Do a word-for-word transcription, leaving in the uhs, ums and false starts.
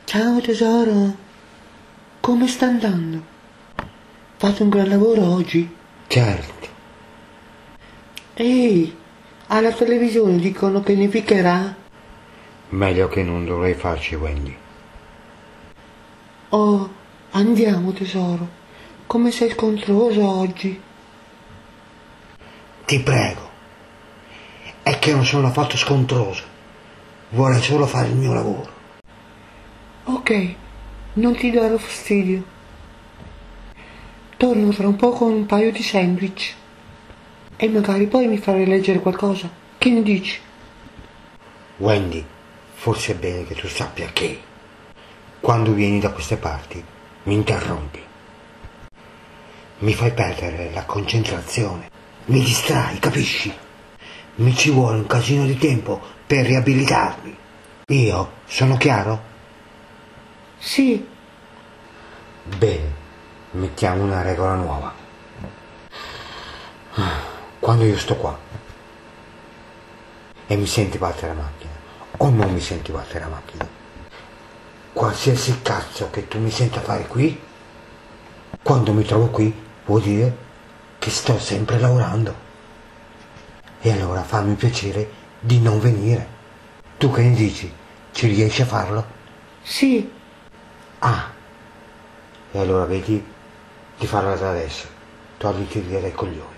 Ciao tesoro, come sta andando? Fate un gran lavoro oggi? Certo. Ehi, alla televisione dicono che nevicherà? Meglio che non dovrei farci, Wendy. Oh, andiamo tesoro, come sei scontroso oggi? Ti prego. È che non sono affatto scontroso. Vorrei solo fare il mio lavoro. Ok, non ti darò fastidio. Torno tra un po' con un paio di sandwich. E magari poi mi farai leggere qualcosa. Che ne dici? Wendy, forse è bene che tu sappia che quando vieni da queste parti mi interrompi. Mi fai perdere la concentrazione. Mi distrai, capisci? Mi ci vuole un casino di tempo per riabilitarmi. Io sono chiaro? Sì. Bene, mettiamo una regola nuova. Quando io sto qua e mi senti battere la macchina o non mi senti battere la macchina, qualsiasi cazzo che tu mi senta fare qui, quando mi trovo qui vuol dire che sto sempre lavorando. E allora fammi piacere di non venire. Tu che ne dici? Ci riesci a farlo? Sì. Ah, e allora vedi di farla da adesso. Togliti via dai coglioni.